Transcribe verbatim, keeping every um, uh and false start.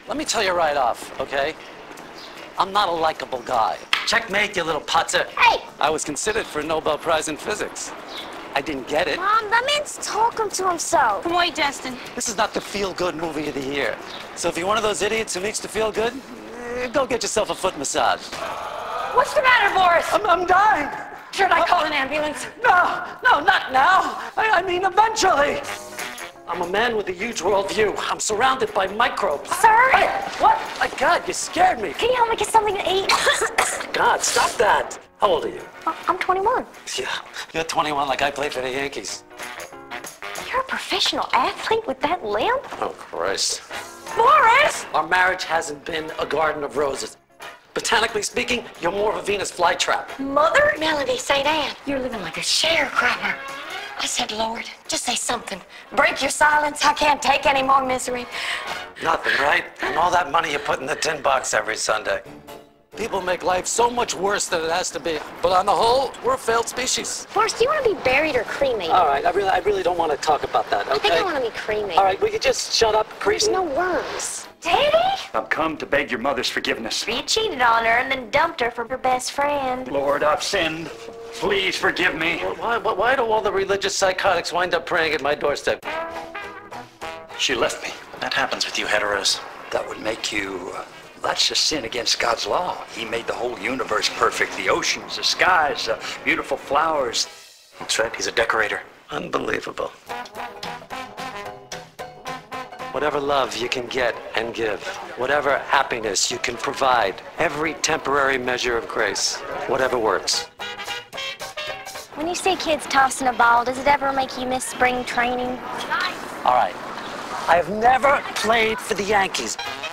Let me tell you right off, okay? I'm not a likable guy. Checkmate, you little putzer. Hey! I was considered for a Nobel Prize in Physics. I didn't get it. Mom, that man's talking to himself. Come on, Justin. This is not the feel-good movie of the year. So if you're one of those idiots who makes to feel good, eh, go get yourself a foot massage. What's the matter, Boris? I'm, I'm dying. Should I call an ambulance? No, no, not now. I, I mean, eventually. I'm a man with a huge worldview. I'm surrounded by microbes. Sir? Hey, what? My God, you scared me. Can you help me get something to eat? God, stop that. How old are you? Oh, I'm twenty-one. Yeah, you're twenty-one like I played for the Yankees. You're a professional athlete with that limp? Oh, Christ. Boris! Our marriage hasn't been a garden of roses. Botanically speaking, you're more of a Venus flytrap. Mother? Melody Saint Anne, you're living like a sharecropper. I said, Lord, just say something. Break your silence. I can't take any more misery. Nothing, right? And all that money you put in the tin box every Sunday. People make life so much worse than it has to be. But on the whole, we're a failed species. Boris, do you want to be buried or cremated? All right, I really, I really don't want to talk about that, okay? I think I want to be cremated. All right, we could just shut up, There's Creason. no worms. Daddy? I've come to beg your mother's forgiveness. You cheated on her and then dumped her for her best friend. Lord, I've sinned. Please forgive me. Why, why, why do all the religious psychotics wind up praying at my doorstep? She left me. That happens with you heteros. That would make you, uh, that's a sin against God's law. He made the whole universe perfect. The oceans, the skies, the beautiful flowers. That's right, he's a decorator. Unbelievable. Whatever love you can get and give, whatever happiness you can provide, every temporary measure of grace, whatever works. When you see kids tossing a ball, does it ever make you miss spring training? All right. I have never played for the Yankees.